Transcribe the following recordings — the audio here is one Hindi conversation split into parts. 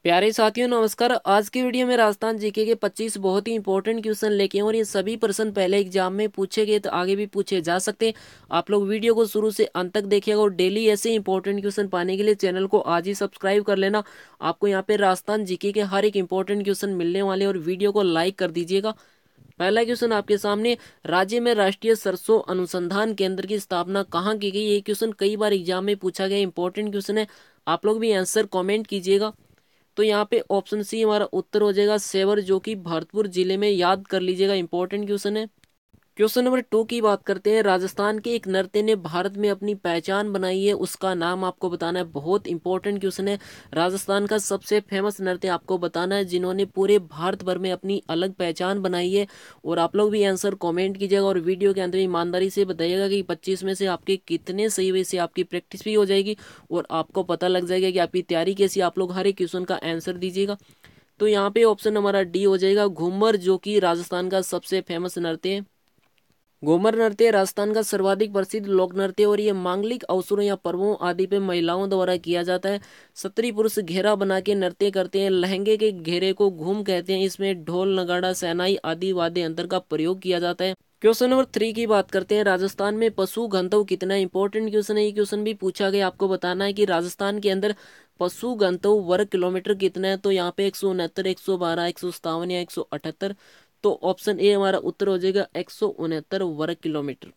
प्यारे साथियों नमस्कार। आज की वीडियो में राजस्थान जीके के 25 बहुत ही इंपॉर्टेंट क्वेश्चन लेके हैं और ये सभी प्रश्न पहले एग्जाम में पूछे गए तो आगे भी पूछे जा सकते हैं। आप लोग वीडियो को शुरू से अंत तक देखिएगा और डेली ऐसे इंपॉर्टेंट क्वेश्चन पाने के लिए चैनल को आज ही सब्सक्राइब कर लेना। आपको यहाँ पे राजस्थान जीके के हर एक इंपॉर्टेंट क्वेश्चन मिलने वाले और वीडियो को लाइक कर दीजिएगा। पहला क्वेश्चन आपके सामने, राज्य में राष्ट्रीय सरसों अनुसंधान केंद्र की स्थापना कहाँ की गई। ये क्वेश्चन कई बार एग्जाम में पूछा गया इंपॉर्टेंट क्वेश्चन है। आप लोग भी आंसर कमेंट कीजिएगा। तो यहाँ पे ऑप्शन सी हमारा उत्तर हो जाएगा सेवर, जो कि भरतपुर जिले में, याद कर लीजिएगा, इंपॉर्टेंट क्वेश्चन है। क्वेश्चन नंबर 2 की बात करते हैं। राजस्थान के एक नर्तकी ने भारत में अपनी पहचान बनाई है, उसका नाम आपको बताना है। बहुत इंपॉर्टेंट क्वेश्चन है। राजस्थान का सबसे फेमस नर्तकी आपको बताना है जिन्होंने पूरे भारत भर में अपनी अलग पहचान बनाई है। और आप लोग भी आंसर कमेंट कीजिएगा और वीडियो के अंत में ईमानदारी से बताइएगा कि 25 में से आपके कितने सही हुए। से आपकी प्रैक्टिस भी हो जाएगी और आपको पता लग जाएगा कि आपकी तैयारी कैसी। आप लोग हर एक क्वेश्चन का आंसर दीजिएगा। तो यहाँ पे ऑप्शन हमारा डी हो जाएगा घूमर, जो कि राजस्थान का सबसे फेमस नृत्य है। घूमर नृत्य राजस्थान का सर्वाधिक प्रसिद्ध लोक नृत्य और ये मांगलिक अवसरों या पर्वों आदि पे महिलाओं द्वारा किया जाता है। स्त्री पुरुष घेरा बना के नृत्य करते हैं। लहंगे के घेरे को घूम कहते हैं। इसमें ढोल नगाड़ा शहनाई आदि वाद्य यंत्र का प्रयोग किया जाता है। क्वेश्चन नंबर 3 की बात करते हैं। राजस्थान में पशु घनत्व कितना, इंपॉर्टेंट क्वेश्चन है। ये क्वेश्चन भी पूछा गया। आपको बताना है कि राजस्थान के अंदर पशु घनत्व वर्ग किलोमीटर कितना है। तो यहाँ पे 169, 112, 157 या 178। तो ऑप्शन ए हमारा उत्तर हो जाएगा 169 वर्ग किलोमीटर।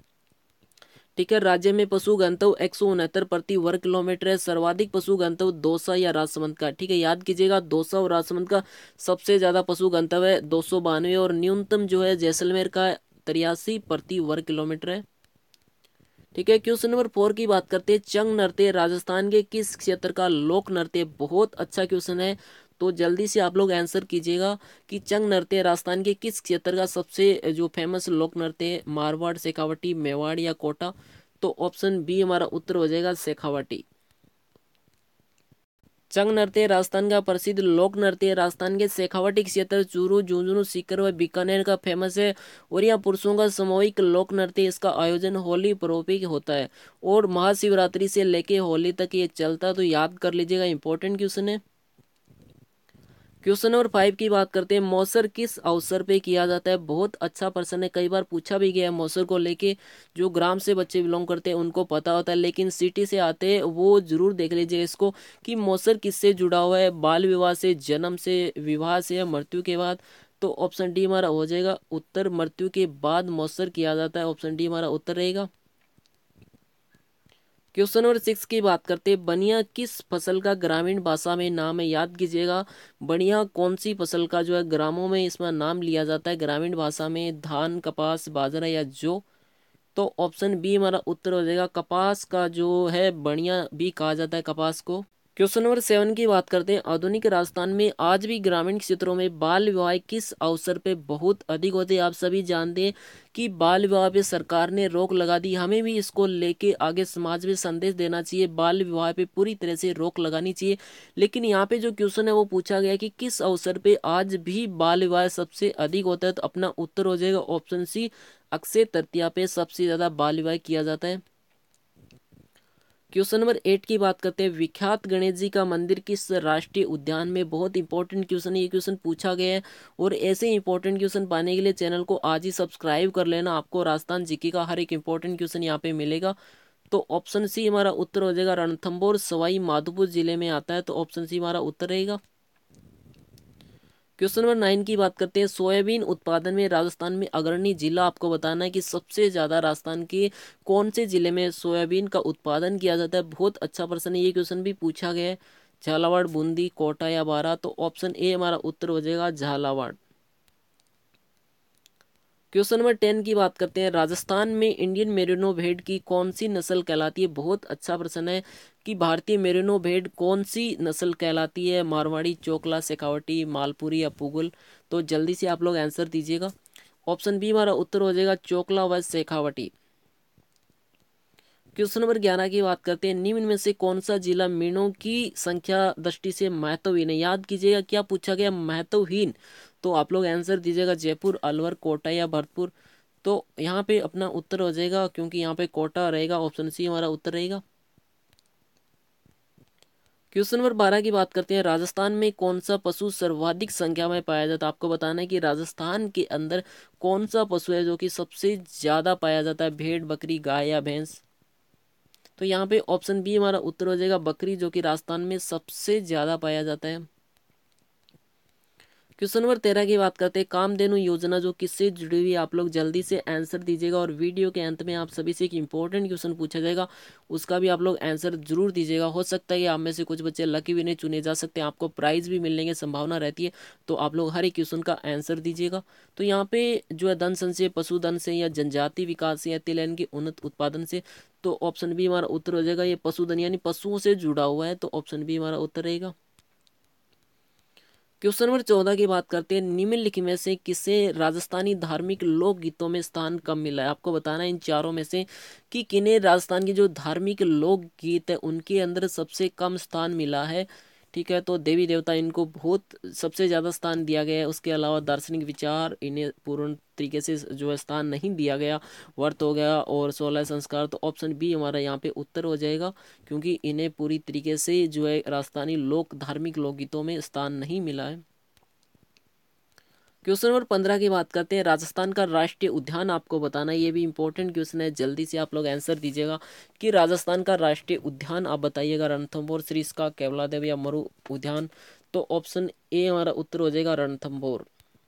ठीक है, राज्य में पशु घनत्व 169 प्रति वर्ग किलोमीटर है। सर्वाधिक पशु घनत्व दौसा या राजसमंद का। ठीक है, याद कीजिएगा, दौसा और राजसमंद का सबसे ज्यादा पशु घनत्व है 292 और न्यूनतम जो है जैसलमेर का 83 प्रति वर्ग किलोमीटर है। ठीक है, क्वेश्चन नंबर 4 की बात करते हैं। चंग नृत्य राजस्थान के किस क्षेत्र का लोक नृत्य। बहुत अच्छा क्वेश्चन है, तो जल्दी से आप लोग आंसर कीजिएगा कि चंग नृत्य राजस्थान के किस क्षेत्र का सबसे जो फेमस लोक नृत्य है। मारवाड़, शेखावटी, मेवाड़ या कोटा। तो ऑप्शन बी हमारा उत्तर हो जाएगा शेखावटी। चंग नृत्य राजस्थान का प्रसिद्ध लोक नृत्य राजस्थान के शेखावटी क्षेत्र चूरू, झुंझुनू, सीकर व बीकानेर का फेमस है। और यह पुरुषों का सामूहिक लोक नृत्य। इसका आयोजन होली पर्व पे होता है और महाशिवरात्रि से लेके होली तक ये चलता है। तो याद कर लीजिएगा, इंपॉर्टेंट क्वेश्चन है। क्वेश्चन नंबर 5 की बात करते हैं। मौसर किस अवसर पे किया जाता है। बहुत अच्छा प्रश्न है, कई बार पूछा भी गया है मौसर को लेके। जो ग्राम से बच्चे बिलोंग करते हैं उनको पता होता है, लेकिन सिटी से आते हैं वो जरूर देख लीजिए इसको कि मौसर किससे जुड़ा हुआ है। बाल विवाह से, जन्म से, विवाह से या मृत्यु के बाद। तो ऑप्शन डी हमारा हो जाएगा उत्तर, मृत्यु के बाद मौसर किया जाता है। ऑप्शन डी हमारा उत्तर रहेगा। क्वेश्चन नंबर 6 की बात करते हैं। बनिया किस फसल का ग्रामीण भाषा में नाम है। याद कीजिएगा, बनिया कौन सी फसल का जो है ग्रामों में इसमें नाम लिया जाता है ग्रामीण भाषा में। धान, कपास, बाजरा या जौ। तो ऑप्शन बी हमारा उत्तर हो जाएगा कपास का जो है बनिया भी कहा जाता है कपास को। क्वेश्चन नंबर 7 की बात करते हैं। आधुनिक राजस्थान में आज भी ग्रामीण क्षेत्रों में बाल विवाह किस अवसर पे बहुत अधिक होते हैं। आप सभी जानते हैं कि बाल विवाह पे सरकार ने रोक लगा दी। हमें भी इसको लेके आगे समाज में संदेश देना चाहिए। बाल विवाह पे पूरी तरह से रोक लगानी चाहिए। लेकिन यहाँ पे जो क्वेश्चन है वो पूछा गया कि किस अवसर पे आज भी बाल विवाह सबसे अधिक होता है। तो अपना उत्तर हो जाएगा ऑप्शन सी, अक्षय तृतीया पे सबसे ज्यादा बाल विवाह किया जाता है। क्वेश्चन नंबर 8 की बात करते हैं। विख्यात गणेश जी का मंदिर किस राष्ट्रीय उद्यान में। बहुत इंपॉर्टेंट क्वेश्चन है, ये क्वेश्चन पूछा गया है। और ऐसे इंपॉर्टेंट क्वेश्चन पाने के लिए चैनल को आज ही सब्सक्राइब कर लेना। आपको राजस्थान जीके का हर एक इंपॉर्टेंट क्वेश्चन यहाँ पे मिलेगा। तो ऑप्शन सी हमारा उत्तर हो जाएगा रणथंभौर, सवाई माधोपुर जिले में आता है। तो ऑप्शन सी हमारा उत्तर रहेगा। क्वेश्चन नंबर 9 की बात करते हैं। सोयाबीन उत्पादन में राजस्थान में अग्रणी जिला आपको बताना है कि सबसे ज्यादा राजस्थान के कौन से जिले में सोयाबीन का उत्पादन किया जाता है। बहुत अच्छा प्रश्न है, ये क्वेश्चन भी पूछा गया है। झालावाड़, बूंदी, कोटा या बारां। तो ऑप्शन ए हमारा उत्तर हो जाएगा झालावाड़। क्वेश्चन नंबर 10 की बात करते हैं। राजस्थान में इंडियन मेरिनो भेड़ की कौन सी नस्ल कहलाती है। बहुत अच्छा प्रश्न है कि भारतीय मेरिनो भेड़ कौन सी नस्ल कहलाती है। मारवाड़ी, चोकला, शेखावटी, मालपुरी या पुगल। तो जल्दी से आप लोग आंसर दीजिएगा। ऑप्शन बी हमारा उत्तर हो जाएगा चोकला व शेखावटी। क्वेश्चन नंबर 11 की बात करते हैं। निम्न में से कौन सा जिला मीणों की संख्या दृष्टि से महत्वहीन है। याद कीजिएगा, क्या पूछा गया, महत्वहीन। तो आप लोग आंसर दीजिएगा जयपुर, अलवर, कोटा या भरतपुर। तो यहाँ पे अपना उत्तर हो जाएगा, क्योंकि यहाँ पे कोटा रहेगा। ऑप्शन सी हमारा उत्तर रहेगा। क्वेश्चन नंबर 12 की बात करते हैं, राजस्थान में कौन सा पशु सर्वाधिक संख्या में पाया जाता है। आपको बताना है कि राजस्थान के अंदर कौन सा पशु है जो कि सबसे ज्यादा पाया जाता है, भेड़, बकरी, गाय या भैंस। तो यहाँ पे ऑप्शन बी हमारा उत्तर हो जाएगा बकरी, जो कि राजस्थान में सबसे ज्यादा पाया जाता है। क्वेश्चन नंबर 13 की बात करते हैं, कामधेनु योजना जो किससे जुड़ी हुई है। आप लोग जल्दी से आंसर दीजिएगा और वीडियो के अंत में आप सभी से एक इंपॉर्टेंट क्वेश्चन पूछा जाएगा, उसका भी आप लोग आंसर जरूर दीजिएगा। हो सकता है कि आप में से कुछ बच्चे लकी विनर चुने जा सकते हैं, आपको प्राइज भी मिलने की संभावना रहती है, तो आप लोग हर एक क्वेश्चन का आंसर दीजिएगा। तो यहाँ पे जो है धन संचय, पशुधन से या जनजाति विकास या तिलहन के उन्नत उत्पादन से, तो ऑप्शन बी हमारा उत्तर हो जाएगा। ये पशुधन यानी पशुओं से जुड़ा हुआ है, तो ऑप्शन बी हमारा उत्तर रहेगा। क्वेश्चन नंबर 14 की बात करते हैं, निम्नलिखित में से किसे राजस्थानी धार्मिक लोक गीतों में स्थान कम मिला है। आपको बताना है इन चारों में से कि किन्हें राजस्थान की जो धार्मिक लोक गीत है उनके अंदर सबसे कम स्थान मिला है। ठीक है, तो देवी देवता इनको बहुत सबसे ज्यादा स्थान दिया गया है, उसके अलावा दार्शनिक विचार इन्हें पूर्ण तरीके से जो है स्थान नहीं दिया गया। व्रत हो गया और 16 संस्कार, तो ऑप्शन बी हमारा यहाँ पे उत्तर हो जाएगा, क्योंकि इन्हें पूरी तरीके से जो है राजस्थानी लोक धार्मिक लोकगीतों में स्थान नहीं मिला है। क्वेश्चन नंबर 15 की बात करते हैं, राजस्थान का राष्ट्रीय उद्यान आपको बताना है, ये भी इंपॉर्टेंट क्वेश्चन है, जल्दी से आप लोग आंसर दीजिएगा कि राजस्थान का राष्ट्रीय उद्यान आप बताइएगा, रणथंभौर, सरिस्का, केवलादेव या मरु उद्यान। तो ऑप्शन ए हमारा उत्तर हो जाएगा रणथंभौर।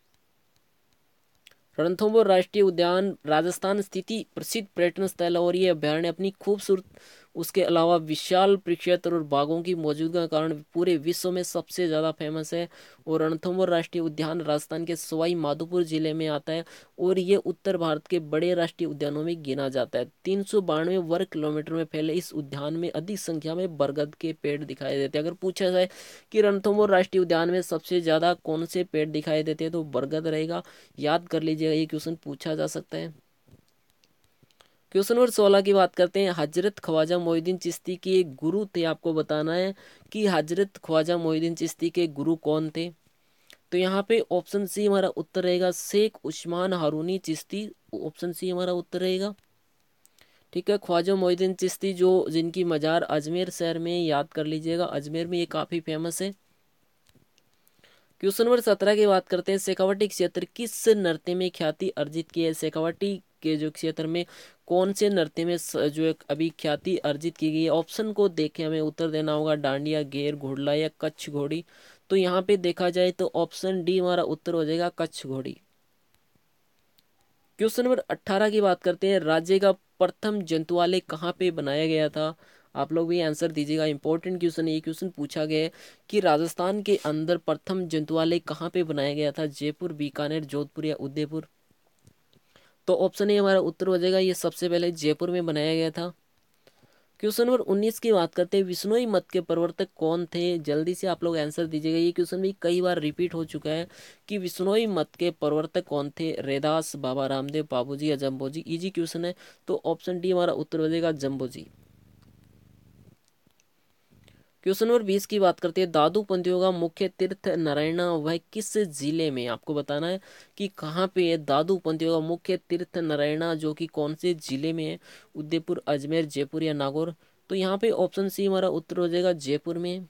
रणथंभौर राष्ट्रीय उद्यान राजस्थान स्थित प्रसिद्ध पर्यटन स्थल है और ये अभ्यारण्य अपनी खूबसूरत, उसके अलावा विशाल क्षेत्र और बाघों की मौजूदगी के कारण पूरे विश्व में सबसे ज़्यादा फेमस है। और रणथंभौर राष्ट्रीय उद्यान राजस्थान के सवाई माधोपुर जिले में आता है और ये उत्तर भारत के बड़े राष्ट्रीय उद्यानों में गिना जाता है। 392 वर्ग किलोमीटर में फैले इस उद्यान में अधिक संख्या में बरगद के पेड़ दिखाई देते हैं। अगर पूछा जाए कि रणथंभौर राष्ट्रीय उद्यान में सबसे ज्यादा कौन से पेड़ दिखाई देते हैं, तो बरगद रहेगा, याद कर लीजिएगा, ये क्वेश्चन पूछा जा सकता है। क्वेश्चन नंबर 16 की बात करते हैं, हजरत ख्वाजा मोहिउद्दीन चिश्ती के एक गुरु थे। आपको बताना है कि हजरत ख्वाजा मोहिउद्दीन चिश्ती के गुरु कौन थे। तो यहाँ पे ऑप्शन सी हमारा उत्तर रहेगा शेख उस्मान हारूनी चिश्ती, ऑप्शन सी हमारा उत्तर रहेगा। ठीक है, ख्वाजा मोहिउद्दीन चिश्ती जो जिनकी मजार अजमेर शहर में, याद कर लीजिएगा, अजमेर में ये काफी फेमस है। क्वेश्चन नंबर 17 की बात करते हैं, शेखावटी क्षेत्र किस नृत्य में ख्याति अर्जित की है। शेखावटी के जो क्षेत्र में कौन से नृत्य में जो एक अभी ख्याति अर्जित की गई है। ऑप्शन को देखे हमें उत्तर देना होगा, डांडिया, घेर, घोड़ला या कच्छ घोड़ी। तो यहाँ पे देखा जाए तो ऑप्शन डी हमारा उत्तर हो जाएगा कच्छ घोड़ी। क्वेश्चन नंबर 18 की बात करते हैं, राज्य का प्रथम जंतुआलय कहाँ पे बनाया गया था। आप लोग भी आंसर दीजिएगा, इंपॉर्टेंट क्वेश्चन है, ये क्वेश्चन पूछा गया है कि राजस्थान के अंदर प्रथम जंतुआलय कहाँ पे बनाया गया था, जयपुर, बीकानेर, जोधपुर या उदयपुर। तो ऑप्शन ए हमारा उत्तर हो जाएगा, ये सबसे पहले जयपुर में बनाया गया था। क्वेश्चन नंबर 19 की बात करते हैं, विश्नोई मत के प्रवर्तक कौन थे। जल्दी से आप लोग आंसर दीजिएगा, ये क्वेश्चन भी कई बार रिपीट हो चुका है कि विश्नोई मत के प्रवर्तक कौन थे, रैदास, बाबा रामदेव, बाबूजी या जम्बोजी। इजी क्वेश्चन है, तो ऑप्शन डी हमारा उत्तर हो जाएगा जम्बोजी। क्वेश्चन नंबर 20 की बात करते हैं, दादू पंथियों का मुख्य तीर्थ नारायणा वह किस जिले में। आपको बताना है कि कहाँ पे है दादू पंथियों का मुख्य तीर्थ नारायणा, जो कि कौन से जिले में है, उदयपुर, अजमेर, जयपुर या नागौर। तो यहाँ पे ऑप्शन सी हमारा उत्तर हो जाएगा जयपुर में।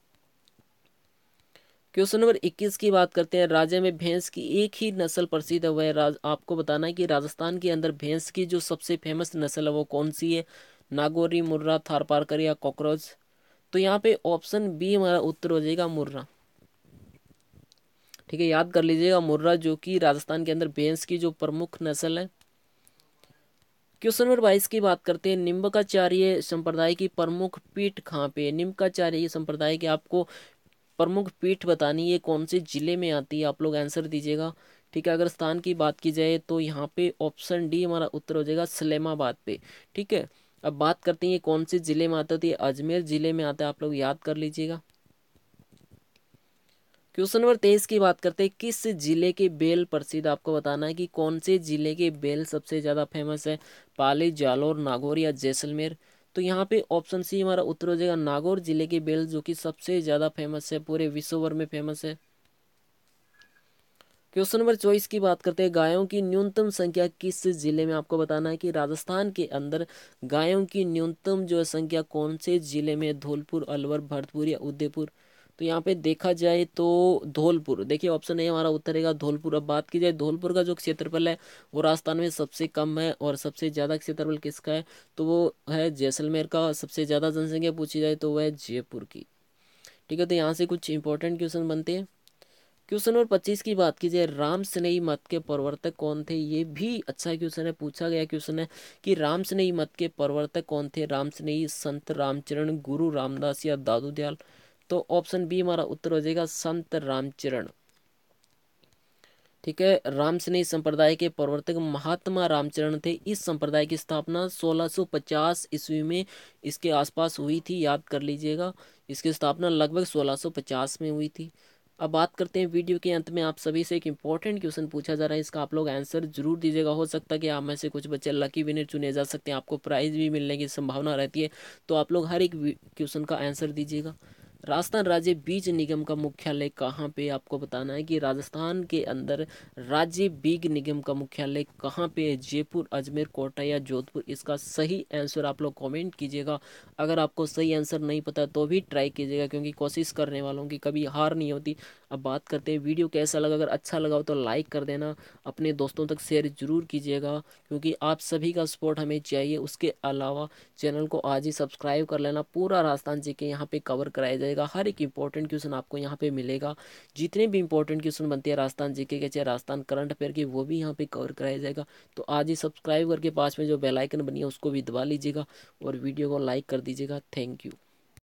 क्वेश्चन नंबर 21 की बात करते हैं, राज्य में भैंस की एक ही नस्ल प्रसिद्ध है, वह आपको बताना है कि राजस्थान के अंदर भैंस की जो सबसे फेमस नस्ल है वो कौन सी है, नागौरी, मुर्रा, थारपारकर या कॉकरोच। तो यहाँ पे ऑप्शन बी हमारा उत्तर हो जाएगा मुर्रा। ठीक है, याद कर लीजिएगा, मुर्रा जो कि राजस्थान के अंदर भैंस की जो प्रमुख नस्ल है। क्वेश्चन नंबर 22 की बात करते हैं, निम्बकाचार्य संप्रदाय की प्रमुख पीठ कहाँ पे है। निम्बकाचार्य संप्रदाय की आपको प्रमुख पीठ बतानी है, कौन से जिले में आती है, आप लोग आंसर दीजिएगा। ठीक है, अगर स्थान की बात की जाए तो यहाँ पे ऑप्शन डी हमारा उत्तर हो जाएगा सलेमाबाद पे। ठीक है, अब बात करते हैं कौन से जिले में आता है, तो ये अजमेर जिले में आता है, आप लोग याद कर लीजिएगा। क्वेश्चन नंबर 23 की बात करते हैं, किस जिले के बेल प्रसिद्ध। आपको बताना है कि कौन से जिले के बेल सबसे ज्यादा फेमस है, पाली, जालौर, नागौर या जैसलमेर। तो यहाँ पे ऑप्शन सी हमारा उत्तर हो जाएगा नागौर जिले के बेल, जो कि सबसे ज्यादा फेमस है, पूरे विश्व भर में फेमस है। क्वेश्चन नंबर 24 की बात करते हैं, गायों की न्यूनतम संख्या किस जिले में? आपको बताना है कि राजस्थान के अंदर गायों की न्यूनतम जो है संख्या कौन से जिले में? धौलपुर, अलवर, भरतपुर या उदयपुर? तो यहाँ पे देखा जाए तो धौलपुर। देखिए ऑप्शन ए हमारा उत्तर रहेगा धौलपुर। अब बात की जाए धौलपुर का जो क्षेत्रफल है वो राजस्थान में सबसे कम है, और सबसे ज़्यादा क्षेत्रफल किसका है? तो वो है जैसलमेर का। सबसे ज़्यादा जनसंख्या पूछी जाए तो वह है जयपुर की। ठीक है, तो यहाँ से कुछ इंपॉर्टेंट क्वेश्चन बनते हैं। क्वेश्चन नंबर 25 की बात की जाए, राम स्नेही मत के प्रवर्तक कौन थे? ये भी अच्छा क्वेश्चन है, पूछा गया क्वेश्चन है कि राम स्नेही मत के प्रवर्तक कौन थे? राम स्नेही, संत रामचरण, गुरु रामदास या दादू दयाल? तो ऑप्शन बी हमारा उत्तर हो जाएगा संत रामचरण। ठीक है, राम स्नेही संप्रदाय के प्रवर्तक महात्मा रामचरण थे। इस संप्रदाय की स्थापना 1650 ईस्वी में इसके आसपास हुई थी, याद कर लीजिएगा। इसकी स्थापना लगभग 1650 में हुई थी। अब बात करते हैं वीडियो के अंत में आप सभी से एक इंपॉर्टेंट क्वेश्चन पूछा जा रहा है, इसका आप लोग आंसर जरूर दीजिएगा। हो सकता है कि आप में से कुछ बच्चे लकी विनर चुने जा सकते हैं, आपको प्राइज भी मिलने की संभावना रहती है। तो आप लोग हर एक क्वेश्चन का आंसर दीजिएगा। राजस्थान राज्य बीज निगम का मुख्यालय कहाँ पे? आपको बताना है कि राजस्थान के अंदर राज्य बीज निगम का मुख्यालय कहाँ पे है? जयपुर, अजमेर, कोटा या जोधपुर? इसका सही आंसर आप लोग कमेंट कीजिएगा। अगर आपको सही आंसर नहीं पता तो भी ट्राई कीजिएगा, क्योंकि कोशिश करने वालों की कभी हार नहीं होती। अब बात करते हैं वीडियो कैसा लगा। अगर अच्छा लगा हो तो लाइक कर देना, अपने दोस्तों तक शेयर जरूर कीजिएगा, क्योंकि आप सभी का सपोर्ट हमें चाहिए। उसके अलावा चैनल को आज ही सब्सक्राइब कर लेना। पूरा राजस्थान जीके यहाँ पे कवर कराया जाएगा, हर एक इंपॉर्टेंट क्वेश्चन आपको यहाँ पे मिलेगा। जितने भी इंपॉर्टेंट क्वेश्चन बनते हैं राजस्थान जीके के, चाहे राजस्थान करंट अफेयर के, वो भी यहाँ पे कवर कराया जाएगा। तो आज ही सब्सक्राइब करके पास में जो बेल आइकन बनी है उसको भी दबा लीजिएगा, और वीडियो को लाइक कर दीजिएगा। Thank you.